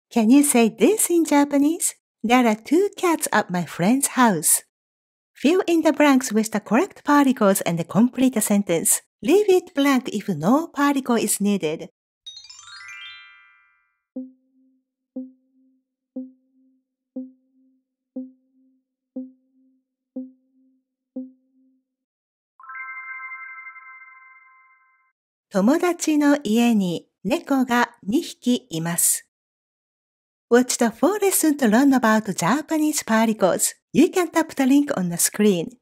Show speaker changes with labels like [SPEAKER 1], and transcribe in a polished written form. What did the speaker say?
[SPEAKER 1] Can you say this in Japanese? There are 2 cats at my friend's house. Fill in the blanks with the correct particles and complete the sentence. Leave it blank if no particle is needed. "友達の家に猫が2匹います。Watch the full lesson to learn about Japanese particles. You can tap the link on the screen.